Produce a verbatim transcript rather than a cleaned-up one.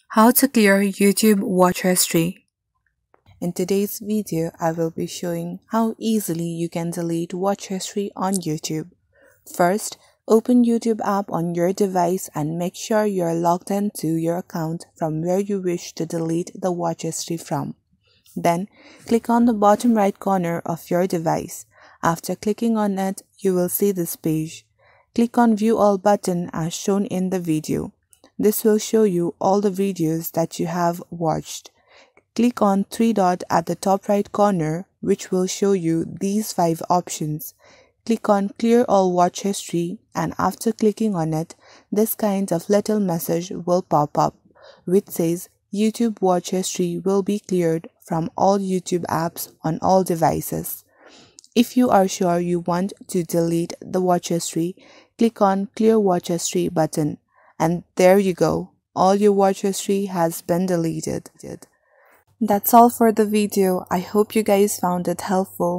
How to clear YouTube watch history. In today's video, I will be showing how easily you can delete watch history on YouTube. First, open YouTube app on your device and make sure you are logged into your account from where you wish to delete the watch history from. Then, click on the bottom right corner of your device. After clicking on it, you will see this page. Click on View All button as shown in the video. This will show you all the videos that you have watched. Click on three dot at the top right corner, which will show you these five options. Click on Clear All Watch History, and after clicking on it, this kind of little message will pop up, which says YouTube watch history will be cleared from all YouTube apps on all devices. If you are sure you want to delete the watch history, click on Clear Watch History button. And there you go, all your watch history has been deleted. That's all for the video. I hope you guys found it helpful.